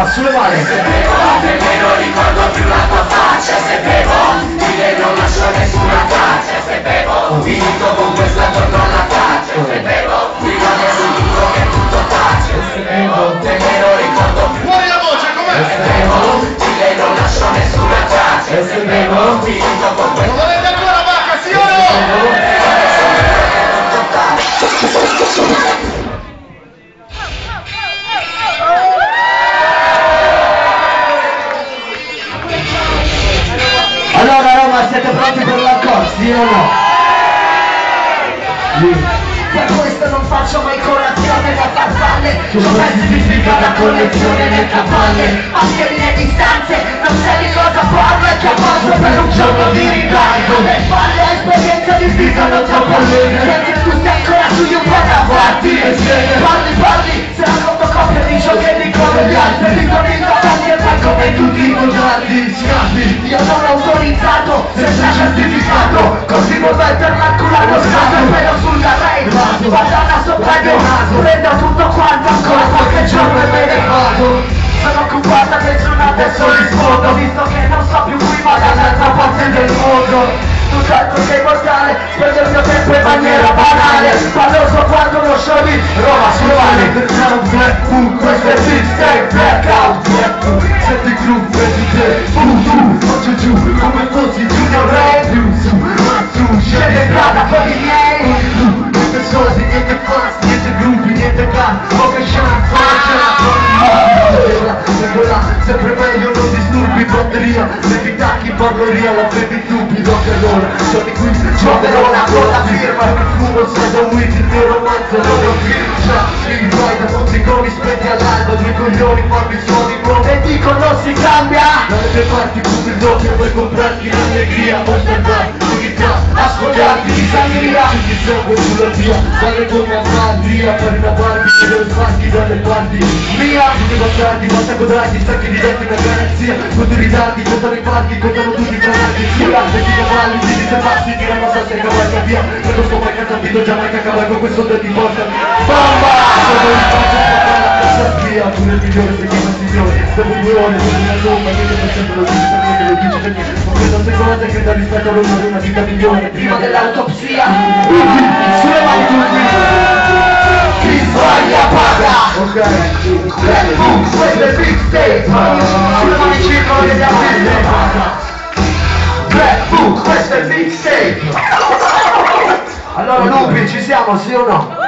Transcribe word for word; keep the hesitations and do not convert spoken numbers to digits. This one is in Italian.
Roma, sulle mani. Se bevo, nemmeno ricordo più la tua faccia. Se bevo, dire non lascio nessuna traccia. Se bevo, finito con questa torno alla caccia. Se bevo, rimane sul duro che tutto tace. Se bevo, nemmeno ricordo più. Fuori la voce, com'è? Se bevo, dire non lascio nessuna traccia. Se bevo, finito con questa. Non volete ancora vacca, sì o no? Allora Roma, siete pronti per l'accordo, sì o no? Per questo non faccio mai colazione da farfalle. Non classifica la collezione nel capalle. Anche le distanze, non sai di cosa parlo. E che a posto per un giorno di ritardo. Le palle, esperienza di vita non troppo lunga. Mentre tu stai ancora su un po' da farti. Parli, parli, se la fotocopia di ciò che dicono gli altri. Dicono in davanti e poi come tutti i contratti. Scapi, io non ho autorizzato, senza certificato. Così vorrei per l'accurato stato. Però sulla rete Madonna sopra il mio naso, prendo tutto quanto, ancora qualche giorno e me ne vado. Sono occupata nessuna adesso rispondo, visto che non so più qui ma dall'altra parte del mondo. Tutt'altro che immortale, spendo il mio tempo in maniera banale. Palloso quando lo show di Roma sulle mani. Questo è Big Stay Blackout. Senti il groove, vedi te, boom boom, faccio giù, come fossi Junior Ray. Su, su, scende in strada con i miei. Niente soldi, niente fans, niente gruppi, niente can. Poche chance, poche chance. Sempre meglio non disturbi, batteria. Levi tacchi, parloria, la bevi stupido che allora. Sono qui, giocherò una cosa firma. Il fumo sia da weed, il mio romanzo non lo firma. Si vai da tutti come spenti all'alba. Due coglioni, farmi suoni nuovi. E dico non si cambia. Dalle mie parti pure il doppio, puoi comprarti l'allegria. Osservar, unità, ascoltarti di sangria. Ci segue sulla via, dalle gomme a Mandria. Fare una party, vedere sbatti dalle parti mia. Tutti bastardi, basta codrati, stacchi di denti per garanzia. Quando ritardi, contano i fatti, contano tutti i granati. Sia, venti cavalli, tiri se passi, tira la salsa e cavalca via. Se non sto mai cantando, Giamaica cavalco, questo te ti porta. Bomba! Sono il faccio a la cassa via. Pure il migliore, se chiama signore. Dopo due ore, sono una somma, che per sempre lo dici, per me lo dici, perché non credo a queste cose, credo rispetto all'onore una vita migliore. Prima dell'autopsia. Sulle mani tutti. Chi sbaglia paga. Ok. Questo è Big State. Sulle mani circolo degli altri. Black Book, questo è Big State. Allora Nubi, ci siamo, sì o no?